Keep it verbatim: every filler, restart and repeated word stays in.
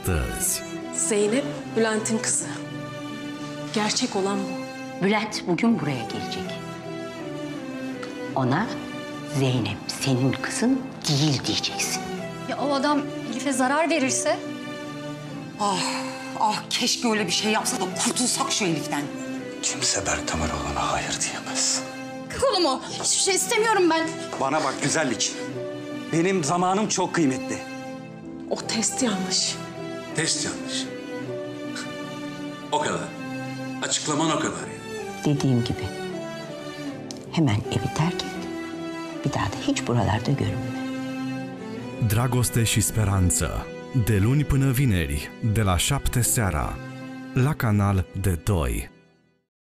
astăzi. Zeynep, Bülent'in kızı. Gerçek olan bu. Bülent bugün buraya gelecek. Ona Zeynep senin kızın değil diyeceksin. Ya o adam Elif'e zarar verirse? Ah, ah keşke öyle bir şey yapsa da kurtulsak şu Elif'ten. Kimse Berk Tamaroğlu'na hayır diyemez. Kolumu. Hiçbir şey istemiyorum ben. Bana bak güzellik. Benim zamanım çok kıymetli. O test yanlış. Test yanlış. O kadar. Açıklaman o kadar ya. Dediğim gibi hemen evi terk et. Bir daha da hiç buralarda görünme. Dragoste și speranță. De luni până vineri, de la șapte seara, la Canal D doi.